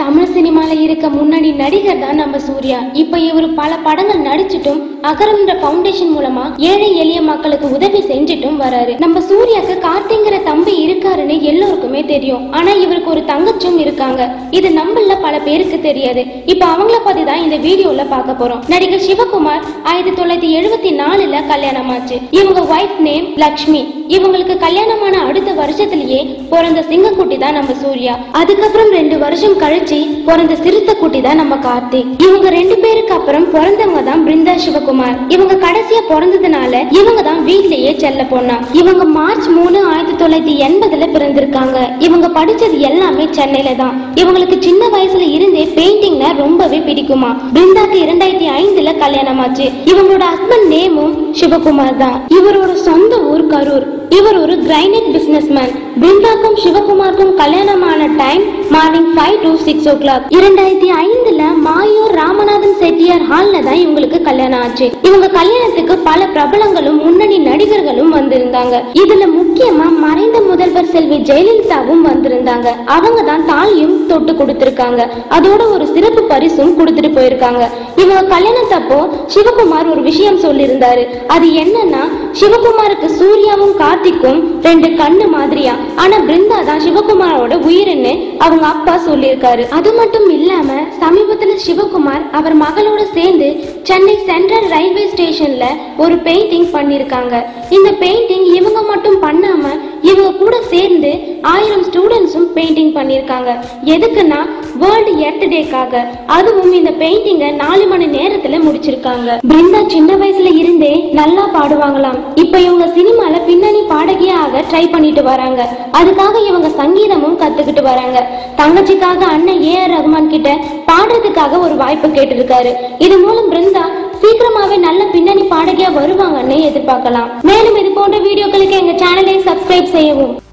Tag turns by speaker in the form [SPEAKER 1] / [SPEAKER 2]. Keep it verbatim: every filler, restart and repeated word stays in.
[SPEAKER 1] தமிழ் சினிமால இருக்க முன்னணி நடிகர் தான் நம்ம சூர்யா. இப்ப இவரு பல படங்கள் நடிச்சிட்டும் அகரம்ன்ற பவுண்டேஷன் மூலமா ஏழை எளிய மக்களுக்கு உதவி செஞ்சிட்டும் வராரு. நம்ம சூர்யாக்கு கார்த்திங்கிற தம்பி இருக்காருன்னு எல்லோருக்குமே தெரியும். ஆனா இவருக்கு ஒரு தங்கச்சும் இருக்காங்க. இது நம்மள பல பேருக்கு தெரியாது. இப்ப அவங்கள பத்தி தான் இந்த வீடியோல பார்க்க போறோம். நடிகர் சிவகுமார் ஆயிரத்தி தொள்ளாயிரத்தி எழுபத்தி நாலுல கல்யாணம் ஆச்சு. இவங்க ஒய்ஃப் நேம் லக்ஷ்மி. இவங்களுக்கு கல்யாணமான அடுத்த வருஷத்திலேயே பிறந்த சிங்கக்குட்டி தான் நம்ம சூர்யா. அதுக்கப்புறம் ரெண்டு வருஷம் கழிச்சு பிறந்த சிறுத்தை குட்டி தான் நம்ம கார்த்திக். இவங்க ரெண்டு பேருக்கு அப்புறம் பிறந்தவங்க தான் பிருந்தா சிவகுமார். இவங்க கடைசியா பிறந்ததுனால இவங்க தான் வீட்லயே செல்ல போனா. இவங்க மார்ச் மூணு ஆயிரத்தி தொள்ளாயிரத்தி எண்பதுல பிறந்திருக்காங்க. இவங்க படிச்சது எல்லாமே சென்னையில தான். இவங்களுக்கு சின்ன வயசுல இருந்தே பெயிண்டிங்னா ரொம்பவே பிடிக்குமா. பிருந்தாக்கு இரண்டாயிரத்தி ஐந்துல கல்யாணம் ஆச்சு. இவங்களோட ஹஸ்பண்ட் நேமும் சிவகுமார் தான். இவரோட சொந்த ஊர் கரூர். இவர் ஒரு கிரைனைட் பிசினஸ்மேன். பிருந்தாக்கும் சிவகுமாருக்கும் கல்யாணமான time morning five to six o'clock. இரண்டாயிரத்தி ஐந்துல மாயூர் ராமநாதன் செட்டியார் ஹால்ல தான் இவங்களுக்கு கல்யாணம் ஆச்சு. இவங்க கல்யாணத்துக்கு பல பிரபலங்களும் முன்னணி நடிகர்களும் வந்திருந்தாங்க. இதுல முக்கியமா மறைந்த முதல்வர் செல்வி ஜெயலலிதாவும் வந்திருந்தாங்க. அவங்க தான் தாலியும் தொட்டு கொடுத்திருக்காங்க. அதோட ஒரு சிறப்பு பரிசும் கொடுத்துட்டு போயிருக்காங்க. இவங்க கல்யாணத்தப்போ சிவகுமார் ஒரு விஷயம் சொல்லியிருந்தாரு. அது என்னன்னா, சிவகுமாருக்கு சூர்யாவும் கார்த்திக்கும் ரெண்டு கண்ணு மாதிரியா, ஆனா பிருந்தா தான் சிவகுமாரோட உயிர்னு அவங்க அப்பா சொல்லியிருக்காரு. அது மட்டும் இல்லாம சமீபத்துல சிவகுமார் அவர் மகளோட சேர்ந்து சென்னை சென்ட்ரல் ரயில்வே ஸ்டேஷன்ல ஒரு பெயிண்டிங் பண்ணிருக்காங்க. இந்த பெயிண்டிங் இவங்க மட்டும் பண்ணாம இவங்க கூட சேர்ந்து ஆயிரம் ஸ்டூடெண்ட்ஸும் பெயிண்டிங் பண்ணிருக்காங்க. எதுக்குன்னா வேர்ல்டு எர்த் டேக்காக. அதுவும் இந்த பெயிண்டிங்க நாலு மணி நேரத்துல முடிச்சிருக்காங்க. பிருந்தா சின்ன வயசுல இருந்தே நல்லா பாடுவாங்களாம். இப்ப இவங்க சினிமால பின்னணி பாடகியாக ட்ரை பண்ணிட்டு வராங்க. அதுக்காக இவங்க சங்கீதமும் கத்துக்கிட்டு வராங்க. தங்கச்சிக்காக அண்ணன் ஏ ஆர் ரகுமான் கிட்ட பாடுறதுக்காக ஒரு வாய்ப்பு கேட்டிருக்காரு. இது மூலம் பிருந்தா சீக்கிரமாவே நல்ல பின்னணி பாடகியா வருவாங்கன்னு எதிர்பார்க்கலாம். மேலும் இது போன்ற வீடியோக்களுக்கு எங்க சேனலை சப்ஸ்கிரைப் செய்யவும்.